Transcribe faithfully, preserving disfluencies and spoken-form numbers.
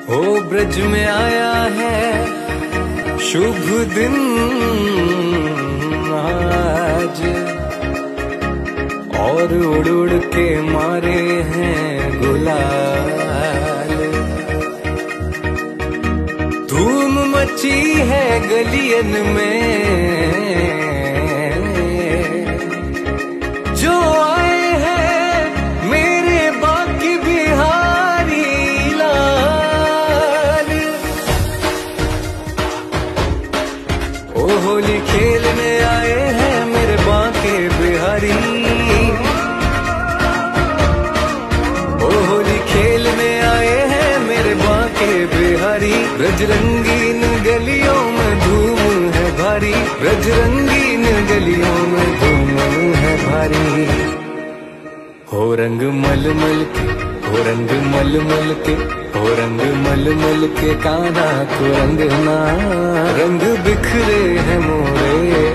ओ ब्रज में आया है शुभ दिन आज, और उड़ उड़ के मारे हैं गुलाल। धूम मची है गलियन में, जो आए हैं मेरे बाकी बिहारी लाल। ओ होली खेलने आए हैं मेरे बाके बिहारी, ओ होली खेलने आए हैं मेरे बाके बिहारी। ब्रज रंगीन गलियों में धूम है भारी, ब्रज रंगीन गलियों में धूम है भारी। हो रंग मल मल के, हो रंग मल मल के, हो रंग मल मल के कान्हा को रंगना, रंग बिखरे हैं मोरे